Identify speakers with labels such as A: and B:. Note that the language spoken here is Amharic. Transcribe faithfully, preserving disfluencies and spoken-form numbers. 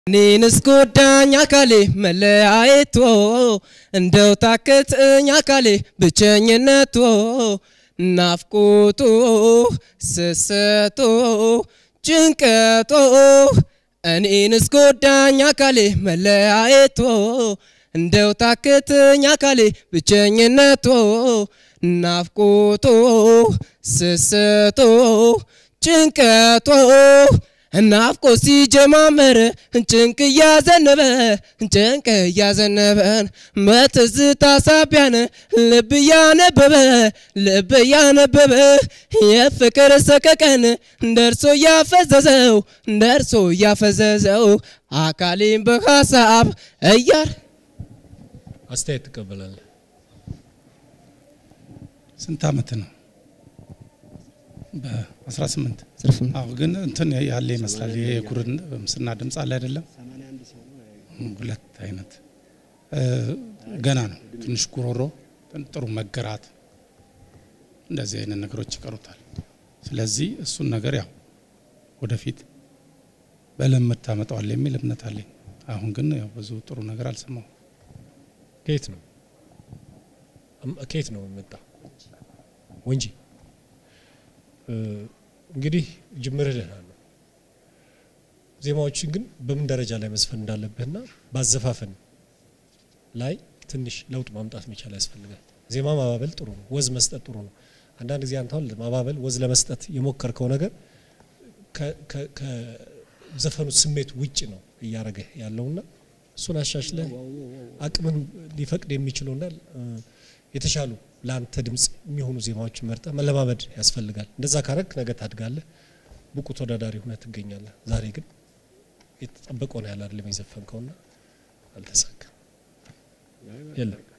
A: ንስኩዳኛ ካሌ መለያየቶ እንደው ታከተኛ ካሌ ብቸኝነቶ ናፍቆቶ ስሰቶ ጭንቀቶ እኔ ንስኩዳኛ ካሌ መለያየቶ እንደው ታከተኛ ካሌ ብቸኝነቶ ናፍቆቶ ስሰቶ ጭንቀቶ ናፍቆ ሲጀማመር ጭንቅ ያዘነበ ጭንቅ ያዘነበን በትዝታ ሳቢያን ልብ ያነበበ ልብ ያነበበ የፍቅር ሰቀቀን ደርሶ ያፈዘዘው ደርሶ ያፈዘዘው አካሌን በሐሳብ እያር
B: አስተያየት ተቀበላል።
C: ስንት አመት ነው? በ18 አው ግን እንትን ያለ ይመስላል። ይሄ ኩርን ምስና ድምጽ አለ አይደለም? ሁለት አይነት ገና ነው። ትንሽ ጉሮሮ ጥሩ መገራት እንደዚህ አይነት ነገሮች ይቀሩታል። ስለዚህ እሱን ነገር ያው ወደፊት በለምት ታመጣዋል የሚል እምነት አለኝ። አሁን ግን ያው ብዙ ጥሩ ነገር አልሰማው።
B: ከየት ነው ከየት ነው መጣ ወንጂ እንግዲህ ጅምርህ ደህና ነው። ዜማዎችን ግን በምን ደረጃ ላይ መስፈን እንዳለብህና ባዘፋፈን ላይ ትንሽ ለውጥ ማምጣት መቻል ያስፈልጋል። ዜማ ማባበል ጥሩ ነው፣ ወዝ መስጠት ጥሩ ነው። አንዳንድ ጊዜ አንተው ማባበል ወዝ ለመስጠት የሞከርከው ነገር ከ ከዘፈኑ ስሜት ውጪ ነው እያረገ ያለውና እሱን አሻሽለህ አቅምን ሊፈቅድ የሚችለውና የተሻሉ ላንተ ድምጽ የሚሆኑ ዜማዎች መርጠ መለማመድ ያስፈልጋል። እንደዛ ካረክ ነገ ታድጋለህ፣ ብቁ ተወዳዳሪ ሆነ ትገኛለህ። ዛሬ ግን የተጠበቀው ነው ያለ አይደለም የዘፈንከውና አልተሳካም። የለም